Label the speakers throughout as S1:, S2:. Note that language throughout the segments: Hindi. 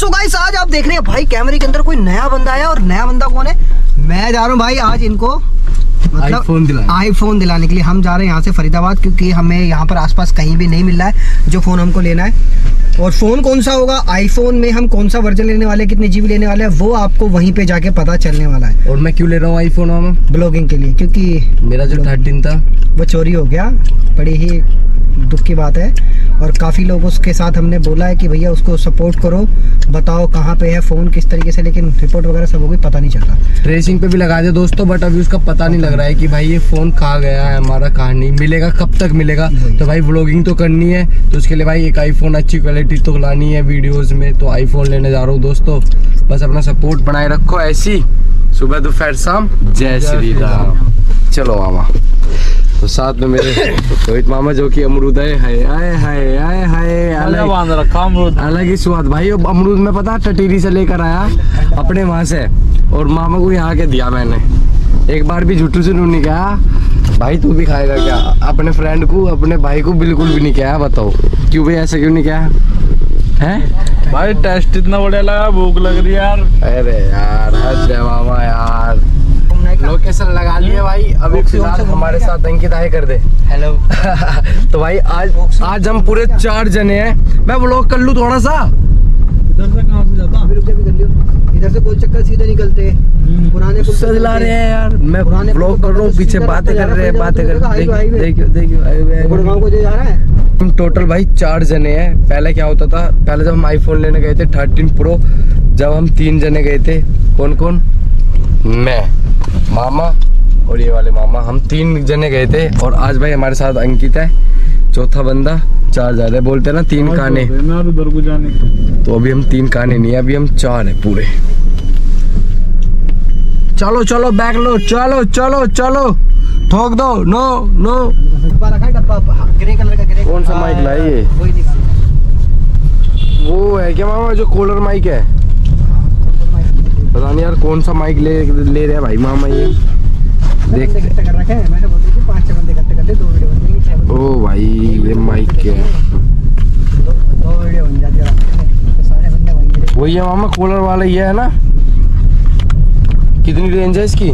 S1: सो गाइस आज आप देख रहे हैं भाई कैमरे के अंदर कोई नया बंदा आया और नया बंदा कौन है? मैं जा रहा हूँ भाई आज इनको मतलब आईफोन दिलाने के लिए। हम जा रहे हैं यहाँ से फरीदाबाद क्योंकि हमें यहाँ पर आसपास कहीं भी नहीं मिल रहा है जो फ़ोन हमको लेना है। और फ़ोन कौन सा होगा, आईफोन में हम कौन सा वर्जन लेने वाले, कितने जीबी लेने वाले हैं, वो आपको वहीं पे जाके पता चलने वाला है।
S2: और मैं क्यों ले रहा हूँ आईफोन में?
S1: ब्लॉगिंग के लिए, क्योंकि
S2: मेरा जो 13 था
S1: वो चोरी हो गया। बड़ी ही दुख की बात है और काफ़ी लोगों के साथ हमने बोला है कि भैया उसको सपोर्ट करो, बताओ कहाँ पे है फ़ोन, किस तरीके से, लेकिन रिपोर्ट वगैरह सब हो गई, पता नहीं चल रहा।
S2: ट्रेसिंग पे भी लगा दे दोस्तों, बट अभी उसका पता नहीं लग रहा है कि भाई ये फ़ोन कहाँ गया है हमारा, कहाँ नहीं मिलेगा, कब तक मिलेगा। तो भाई व्लॉगिंग तो करनी है, तो उसके लिए भाई एक आईफोन अच्छी क्वालिटी तो लानी है वीडियोज़ में, तो आईफोन लेने जा रहा हूँ दोस्तों। बस अपना सपोर्ट बनाए रखो ऐसी, सुबह दोपहर शाम जय श्री राम। चलो मामा, तो साथ में मेरे रोहित मामा जो कि अमरूद है अलग ही स्वाद भाई। अमरूद में पता टटीरी से लेकर आया अपने वहाँ से और मामा को यहाँ के दिया मैंने। एक बार भी झूठू से नहीं कहा भाई तू भी खाएगा क्या, अपने फ्रेंड को अपने भाई को बिल्कुल भी नहीं कहा। बताओ क्यों भाई, ऐसा क्यों नहीं कहा है
S3: भाई? टेस्ट इतना बढ़िया लगा, भूख लग रही है यार।
S2: अरे यार हद है मामा यार। लोकेशन लगा लिए भाई, अभी फिलहाल हमारे साथ अंकित आए कर दे। हेलो तो भाई आज हम पूरे 4 जने हैं। मैं व्लॉग कर लूँ थोड़ा सा।
S3: इधर से कहाँ से जाता?
S1: इधर से कोई चक्कर सीधे निकलते पुराने
S2: चला रहे हैं यार। मैं व्लॉग कर रहा हूँ, पीछे बातें कर रहे हैं, देखियो। हम टोटल भाई 4 जने हैं। पहले क्या होता था, पहले जब हम आईफोन लेने गए थे 13 प्रो, जब हम 3 जने गए थे। कौन कौन? मैं, मामा और ये वाले मामा, हम 3 जने गए थे। और आज भाई हमारे साथ अंकित है, चौथा बंदा। 4 जा रहे, बोलते ना 3 काने,
S3: उधर को जाने।
S2: तो अभी हम 3 काने नहीं, अभी हम 4 है पूरे। चलो चलो बैग लो, चलो चलो चलो ठोक दो। नो नो
S1: ग्रे कलर का, ग्रे
S2: कौन सा माइक लाइए? वो है क्या मामा जो कॉलर माइक है? पता नहीं यार कौन सा माइक ले रहे हैं भाई मामा ये। देख
S1: कर रखे हैं, मैंने बोल दी थी 5-6 बंदे इकट्ठे कर ले, 2 वीडियो बन जाएंगी, 6 बंदे।
S2: ओ भाई ये माइक क्या है?
S1: 2 वीडियो बन जाती है तो सारे बंदे बन गए।
S2: वही है मामा, कॉलर वाला ये है ना? कितनी रेंज है इसकी?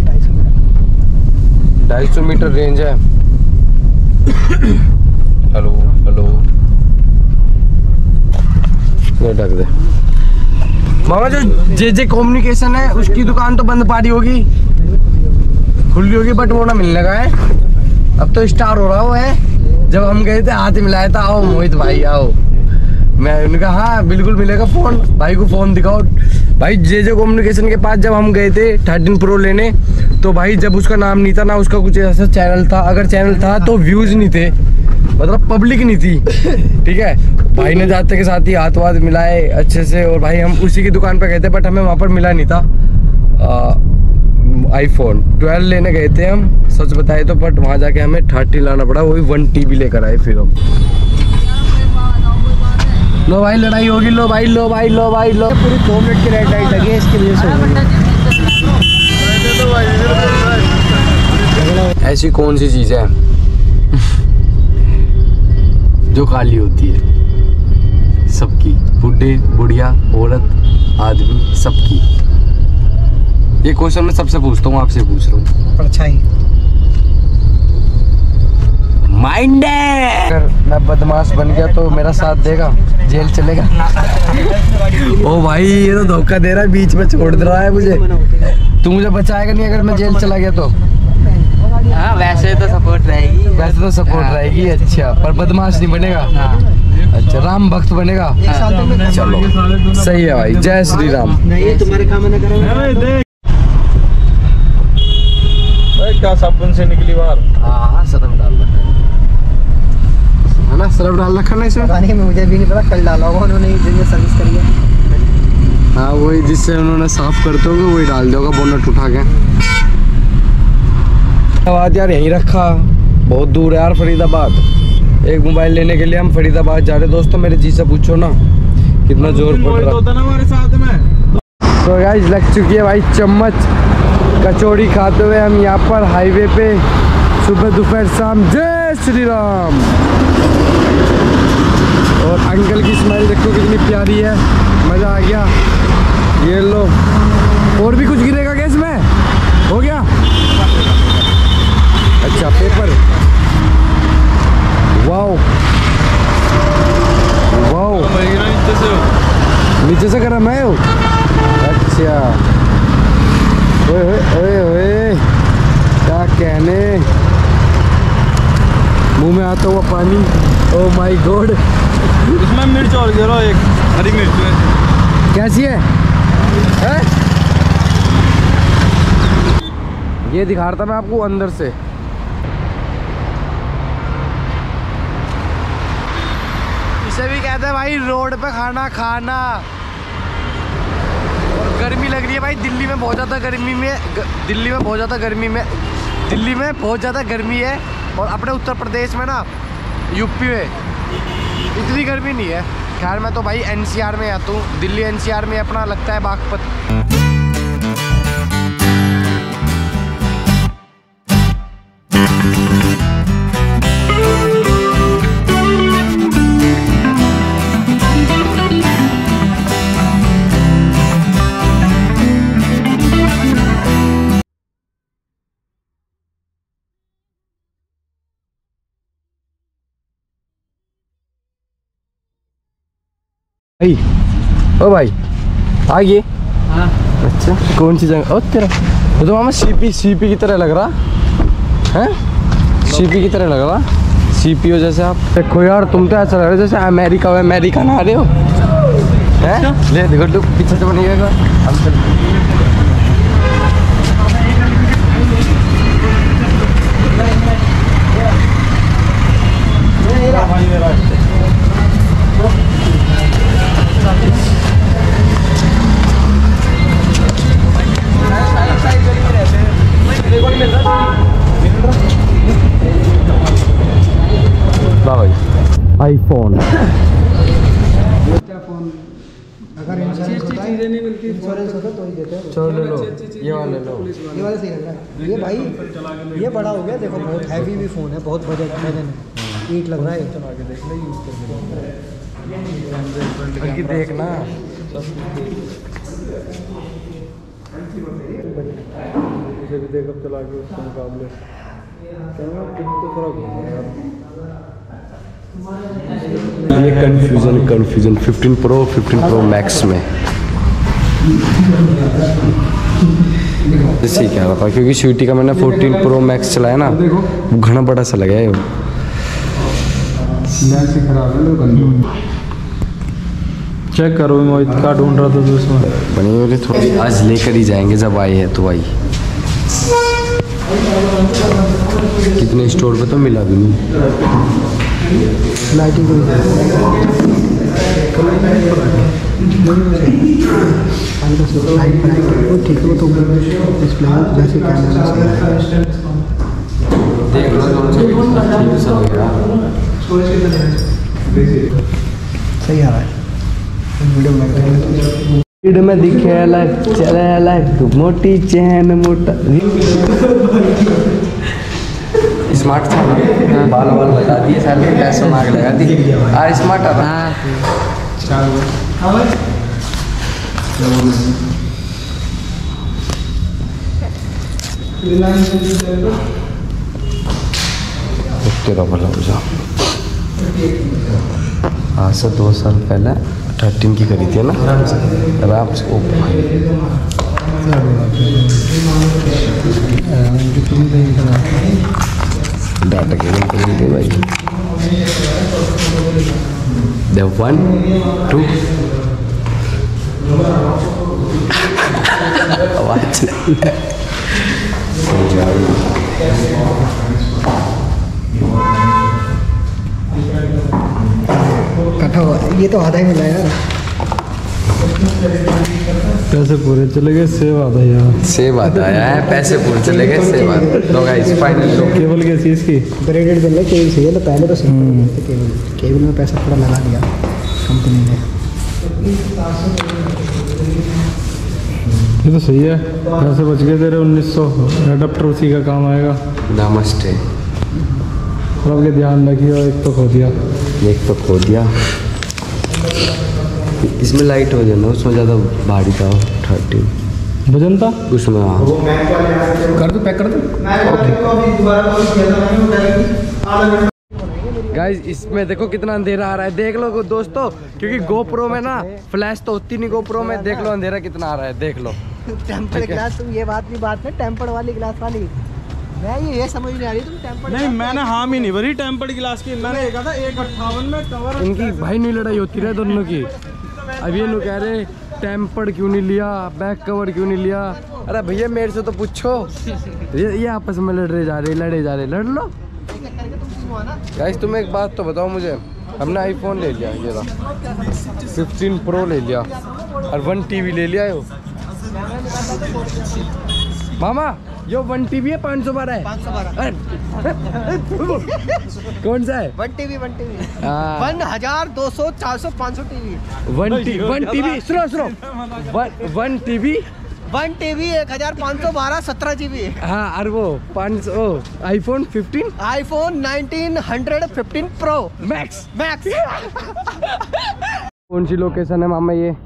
S2: 250 मीटर रेंज है। हेलो हेलो, ये ढक दे मामा। जो जे कम्युनिकेशन है उसकी दुकान तो बंद पारी होगी, खुली होगी, बट वो ना मिलने का है। अब तो स्टार हो रहा हो है। जब हम गए थे हाथ मिलाया था, आओ मोहित भाई आओ। मैं उनका हाँ बिल्कुल मिलेगा फ़ोन, भाई को फ़ोन दिखाओ। भाई जे कम्युनिकेशन के पास जब हम गए थे 13 प्रो लेने, तो भाई जब उसका नाम नहीं था ना, उसका कुछ ऐसा चैनल था, अगर चैनल था तो व्यूज़ नहीं थे, मतलब पब्लिक नहीं थी। ठीक है, भाई ने जाते के साथ ही हाथ वाथ मिलाए अच्छे से, और भाई हम उसी की दुकान पे गए थे, बट हमें वहाँ पर मिला नहीं था। आईफोन 12 लेने गए थे हम, सच बताए तो, बट वहाँ जाके हमें 30 लाना पड़ा, वही 1 TB लेकर आए फिर हम। लो भाई लड़ाई होगी, लो भाई लो भाई लो भाई लो।
S1: पूरी 2 मिनट की रेड लाइट लगी है, इसकी वजह से।
S2: ऐसी कौन सी चीज़ है जो खाली होती है? सबकी, बूढ़े बुढ़िया औरत आदमी सबकी। ये क्वेश्चन मैं सबसे पूछता हूँ, आपसे पूछ रहा हूँ।
S1: परछाई।
S2: माइंड है। अगर मैं बदमाश बन गया तो मेरा साथ देगा, जेल चलेगा? ओ भाई ये तो धोखा दे रहा है, बीच में छोड़ दे रहा है मुझे। तू मुझे बचाएगा नहीं अगर मैं जेल चला गया तो?
S4: हाँ वैसे तो सपोर्ट रहेगी,
S2: वैसे तो सपोर्ट रहेगी। अच्छा, पर बदमाश नहीं बनेगा? अच्छा, राम भक्त बनेगा? चलो सही है भाई, जय श्री राम।
S1: नहीं तुम्हारे काम ना करो।
S3: क्या साबुन से निकली बाहर?
S2: हाँ सरफ डाल रखा है ना, सरफ डाल रखा ना इसमें।
S1: पानी में मुझे भी नहीं पता, कल डाला होगा उन्होंने, जिसने सर्विस करी है।
S2: हाँ वही जिससे उन्होंने साफ करते होंगे वही डाल दोगे बोनट उठा के। फरीदाबाद यार यहीं रखा, बहुत दूर है यार फरीदाबाद। एक मोबाइल लेने के लिए हम फरीदाबाद जा रहे दोस्तों। मेरे जी से पूछो ना कितना जोर पड़ रहा है
S3: हमारे साथ में।
S2: तो गाइस लग चुकी है भाई चम्मच कचौड़ी खाते हुए हम यहाँ पर हाईवे पे, सुबह दोपहर शाम जय श्री राम। और अंकल की स्माइल देखो कितनी प्यारी है, मज़ा आ गया। ये लो, और भी कुछ गिरेगा क्या इसमें? हो गया? अच्छा पेपर, वाओ वाओ, नीचे से करा मैं हूँ। अच्छा ओए ओए ओए, क्या कहने, मुंह में आता हुआ पानी। ओ माय गॉड,
S3: इसमें मिर्च और गिरो, एक हरी मिर्च है।
S2: कैसी है? ये दिखा रहा था मैं आपको अंदर से। इसे भी कहते हैं भाई रोड पे खाना खाना। और गर्मी लग रही है भाई, दिल्ली में बहुत ज़्यादा गर्मी है। और अपने उत्तर प्रदेश में ना, यूपी में इतनी गर्मी नहीं है। खैर मैं तो भाई एनसीआर में आता हूँ, दिल्ली एनसीआर में अपना लगता है बागपत। भाई ओ भाई आ गए? हाँ। अच्छा कौन सी जगह? ओ तेरा तो मामा सीपी की तरह लग रहा है, सीपी की तरह लग रहा, सीपीओ जैसे। आप देखो यार, तुम तो ऐसा लग रहा है जैसे अमेरिका ना आ रहे हो हैं। ले देखो तू पीछे से बनिएगा। आईफोन
S1: अगर चीजें नहीं मिलती, इंश्योरेंस होता तो ही देते हैं।
S2: चलो ले लो, ये वाला ले लो,
S1: ये वाला सही लग रहा है। ये भाई ये बड़ा हो गया, देखो बहुत हैवी भी फ़ोन है, बहुत वजन है, ईट लग रहा है। चला के देख ले, यूज़
S2: करके देखना।
S3: इसे भी देख अब चला के उसके मुकाबले तो फर्क होगा यार।
S2: ये कन्फ्यूज़न 15 प्रो मैक्स में जैसे ही कह रहा था, क्योंकि स्वीटी का मैंने 14 प्रो मैक्स चलाया ना, वो घना बड़ा सा लगा है।
S3: चेक करो, मैं इतना ढूंढ रहा था तो उसमें
S2: बनी वाली थोड़ी आज लेकर ही जाएंगे जब आए हैं तो भाई। कितने स्टोर पे तो मिला भी नहीं।
S1: लाइटिंग ठीक है, वो तो डिस्प्ले जैसे कैमरा सही आ रहा है।
S2: वीडियो में दिखे लाइफ चले लाइफ मोटी चैन मोटा स्मार्ट था ना, बाल लगा दिए सारे, पैसे मांग लगा दी। स्मार्ट था। तेरा भला हो जा। आज से 2 साल पहले 13 की करी थी ना, आराम से। ओ डाटा केबल करेंगे भाई। The 1 2 आवाज
S1: कटा हुआ, ये तो आधा ही मिला यार।
S3: पैसे पूरे चले गए, सेव आता है यार,
S2: सेव आता है, पैसे पूरे चले गए, सेव आता। तो गाइस फाइनल
S3: केबल क्या चीज़ की
S1: ब्रेडेड बिल है, केबल सही है। तो पहले तो केबल में पैसा थोड़ा लगा दिया कंपनी ने।
S3: ये तो सही है, पैसे बच गए तेरे 1900। एडाप्टर उसी का काम आएगा।
S2: नमस्ते।
S3: सब के ध्यान रखिए। एक तो खो दिया,
S2: एक तो खो दिया। इसमें लाइट हो जाना, उसमें ज़्यादा भारी था 13
S3: वजन था
S2: उसमें। हाँ
S3: कर दो, पैक कर दो।
S2: गाइस इसमें देखो कितना अंधेरा आ रहा है, देख लो दोस्तों, क्योंकि गोप्रो में ना फ्लैश तो होती नहीं, गोप्रो में देख लो अंधेरा कितना आ रहा है, देख लो।
S1: टेम्पर्ड ग्लास, तुम ये बात है टेम्पर्ड वाली ग्लास वाली, मैं ये समझ नहीं आ रही तुम टेम्पर्ड।
S3: नहीं, मैंने हम ही नहीं भरी टेम्पर्ड गिलास की, मैंने देखा था 158 में कवर।
S2: इनकी भाई नहीं लड़ाई होती रहे दोनों की। अब ये लोग कह रहे टेम्पर्ड क्यों नहीं लिया, बैक कवर क्यों नहीं लिया। अरे भैया मेरे से तो पूछो। ये आपस में लड़े जा रहे, लड़ लो। गाइस तुम एक बात तो बताओ मुझे, हमने आईफोन ले लिया, ये 15 प्रो ले लिया और 1 टीवी ले लिया। यो मामा यो 1 टीवी है 512 है,
S1: 512
S2: कौन सा है?
S1: 1 टीवी
S2: 1200
S1: 400 500 टीवी
S2: 1 टीवी सुनो 1 टीवी
S1: 1 टीवी 1512 17 जीबी।
S2: हाँ और वो 500 आईफोन 15
S1: आईफोन 1915 प्रो
S2: मैक्स। कौन सी लोकेशन है मामा ये?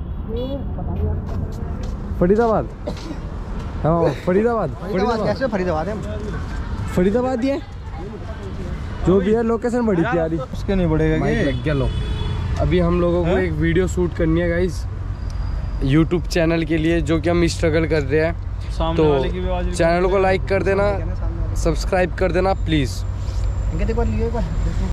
S2: फरीदाबाद। हाँ फरीदाबाद
S1: कैसे फरीदाबाद है?
S2: फरीदाबाद ये जो भी है लोकेशन बड़ी प्यारी,
S3: उसके नहीं बढ़ेगा
S2: माइक लग गया लो। अभी हम लोगों को एक वीडियो शूट करनी है गाइस यूट्यूब चैनल के लिए, जो कि हम स्ट्रगल कर रहे हैं। तो चैनल को लाइक कर देना, सब्सक्राइब कर देना प्लीज़।